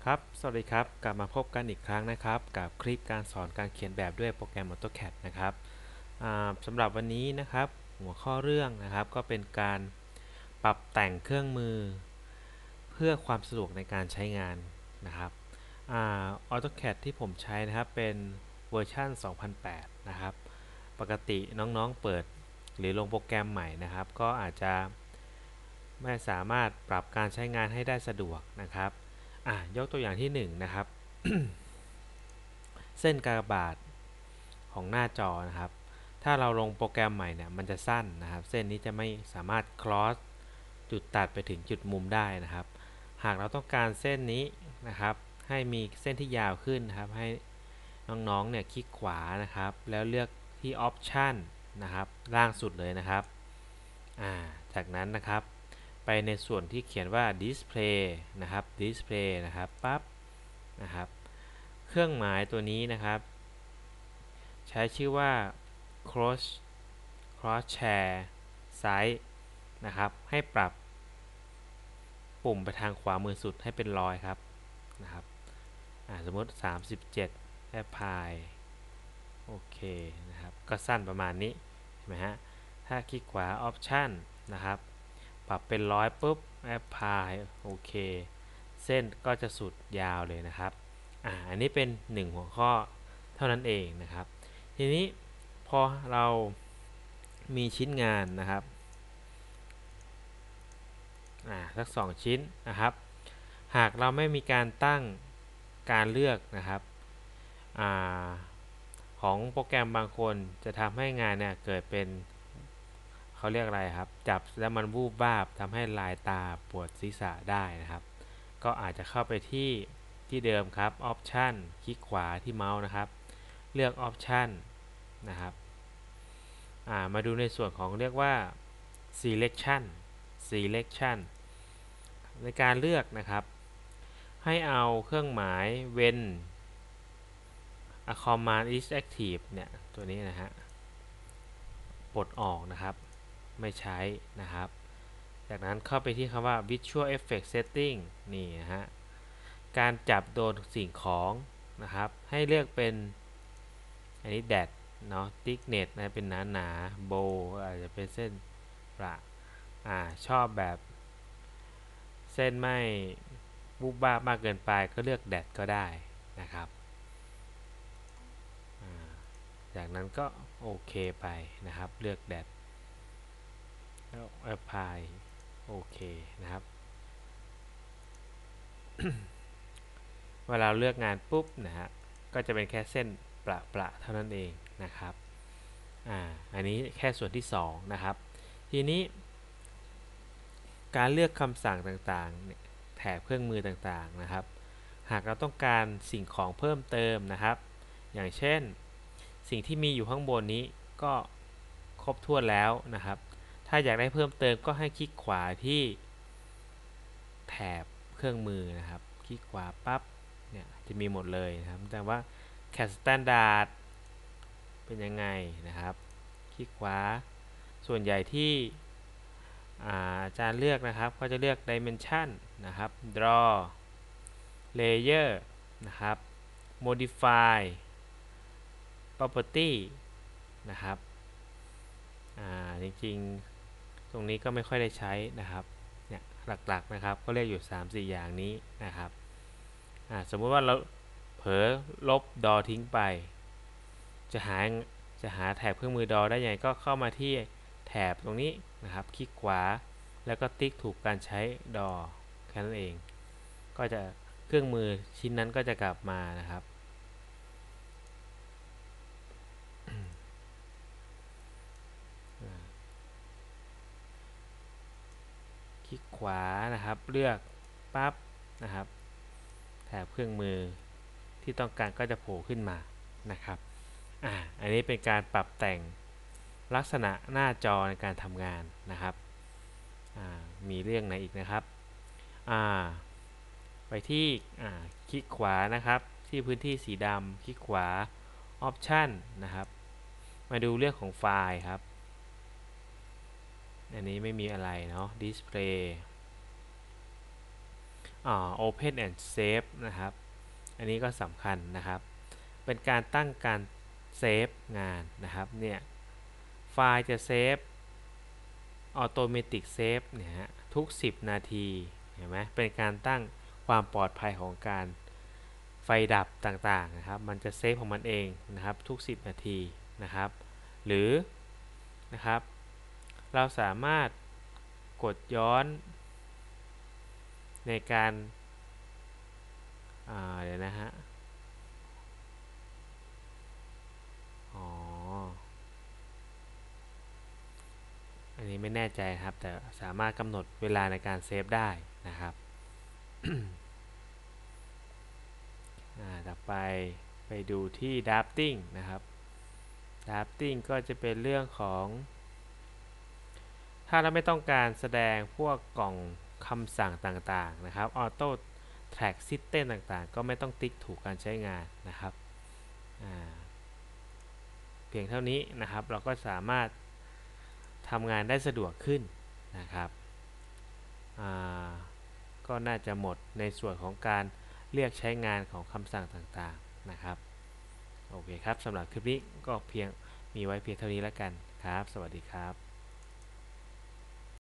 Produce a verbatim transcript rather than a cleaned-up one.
ครับสวัสดีครับกลับมาพบกันอีกครั้งนะครับกับคลิปการสอนการเขียนแบบด้วยโปรแกรม AutoCAD นะครับสำหรับวันนี้นะครับหัวข้อเรื่องนะครับก็เป็นการปรับแต่งเครื่องมือเพื่อความสะดวกในการใช้งานนะครับ AutoCAD ที่ผมใช้นะครับเป็นเวอร์ชันสองพันแปดนะครับปกติน้องๆเปิดหรือลงโปรแกรมใหม่นะครับก็อาจจะไม่สามารถปรับการใช้งานให้ได้สะดวกนะครับยกตัวอย่างที่หนึ่งนะครับ เส้นกากบาทของหน้าจอนะครับถ้าเราลงโปรแกรมใหม่เนี่ยมันจะสั้นนะครับเส้นนี้จะไม่สามารถ cross จุดตัดไปถึงจุดมุมได้นะครับหากเราต้องการเส้นนี้นะครับให้มีเส้นที่ยาวขึ้นนะครับให้น้องๆเนี่ยคลิกขวานะครับแล้วเลือกที่ Option นะครับล่างสุดเลยนะครับจากนั้นนะครับไปในส่วนที่เขียนว่า Display นะครับ Display นะครับปั๊บนะครับเครื่องหมายตัวนี้นะครับใช้ชื่อว่า cross cross share size นะครับให้ปรับปุ่มไปทางขวามือสุดให้เป็นร้อยครับนะครับสมมติสามสิบเจ็ด apply โอเคนะครับก็สั้นประมาณนี้เห็นไหมฮะถ้าคลิกขวา option นะครับปรับเป็นร้อยปุ๊บ apply โอเคเส้นก็จะสุดยาวเลยนะครับอ่าอันนี้เป็นหนึ่งหัวข้อเท่านั้นเองนะครับทีนี้พอเรามีชิ้นงานนะครับอ่าสักสองชิ้นนะครับหากเราไม่มีการตั้งการเลือกนะครับอ่าของโปรแกรมบางคนจะทำให้งานเนี่ยเกิดเป็นเขาเรียกอะไรครับจับแล้วมันวูบวาบทำให้ลายตาปวดศีรษะได้นะครับก็อาจจะเข้าไปที่ที่เดิมครับ Option คลิกขวาที่เมาส์นะครับเลือก Option นะครับมาดูในส่วนของเรียกว่า selection selection ในการเลือกนะครับให้เอาเครื่องหมาย when a command is active เนี่ยตัวนี้นะฮะปลดออกนะครับไม่ใช้นะครับจากนั้นเข้าไปที่คำว่า visual effect setting นี่นะฮะการจับโดนสิ่งของนะครับให้เลือกเป็นอันนี้ dat เนาะ thickness นะเป็นหนาหนา bow อาจจะเป็นเส้นประอ่าชอบแบบเส้นไม่บุบบ้ามากเกินไปก็เลือก dat ก็ได้นะครับจากนั้นก็โอเคไปนะครับเลือก dat แล้ว apply โอเคนะครับ เวลาเลือกงานปุ๊บนะฮะก็จะเป็นแค่เส้นประประเท่านั้นเองนะครับอ่าอันนี้แค่ส่วนที่สองนะครับทีนี้การเลือกคำสั่งต่างๆแถบเครื่องมือต่างๆนะครับหากเราต้องการสิ่งของเพิ่มเติมนะครับอย่างเช่นสิ่งที่มีอยู่ข้างบนนี้ก็ครบถ้วนแล้วนะครับถ้าอยากได้เพิ่มเติมก็ให้คลิกขวาที่แถบเครื่องมือนะครับคลิกขวาปั๊บเนี่ยจะมีหมดเลยนะครับแต่ว่า ซี เอ ที Standard เป็นยังไงนะครับคลิกขวาส่วนใหญ่ที่อาจารย์เลือกนะครับก็จะเลือก Dimension นะครับ Draw Layer นะครับ Modify Property นะครับจริงๆตรงนี้ก็ไม่ค่อยได้ใช้นะครับเนี่ยหลักๆนะครับก็เรียกอยู่ สามสี่ อย่างนี้นะครับสมมติว่าเราเผลอลบดอทิ้งไปจะหาจะหาแถบเครื่องมือดอได้ยังไงก็เข้ามาที่แถบตรงนี้นะครับคลิกขวาแล้วก็ติ๊กถูกการใช้ดอแค่นั้นเองก็จะเครื่องมือชิ้นนั้นก็จะกลับมานะครับคลิกขวานะครับเลือกปั๊บนะครับแถบเครื่องมือที่ต้องการก็จะโผล่ขึ้นมานะครับอ่าอันนี้เป็นการปรับแต่งลักษณะหน้าจอในการทำงานนะครับมีเรื่องไหนอีกนะครับไปที่คลิกขวานะครับที่พื้นที่สีดำคลิกขวา Option นะครับมาดูเรื่องของไฟล์ครับอันนี้ไม่มีอะไรเนาะ Display อ่า Open and Save นะครับอันนี้ก็สำคัญนะครับเป็นการตั้งการเซฟงานนะครับเนี่ยไฟล์จะเซฟ Automatic Save เนี่ยฮะทุกสิบนาทีเห็นไหมเป็นการตั้งความปลอดภัยของการไฟดับต่างๆนะครับมันจะเซฟของมันเองนะครับทุกสิบนาทีนะครับหรือนะครับเราสามารถกดย้อนในการเดี๋ยวนะฮะอ๋ออันนี้ไม่แน่ใจครับแต่สามารถกำหนดเวลาในการเซฟได้นะครับ ต่อไปไปดูที่ drafting นะครับ drafting ก็จะเป็นเรื่องของถ้าเราไม่ต้องการแสดงพวกกล่องคำสั่งต่างๆนะครับ auto track system ต่างๆก็ไม่ต้องติ๊กถูกการใช้งานนะครับเพียงเท่านี้นะครับเราก็สามารถทำงานได้สะดวกขึ้นนะครับก็น่าจะหมดในส่วนของการเรียกใช้งานของคำสั่งต่างๆนะครับโอเคครับสำหรับคลิปนี้ก็เพียงมีไว้เพียงเท่านี้แล้วกันครับสวัสดีครับ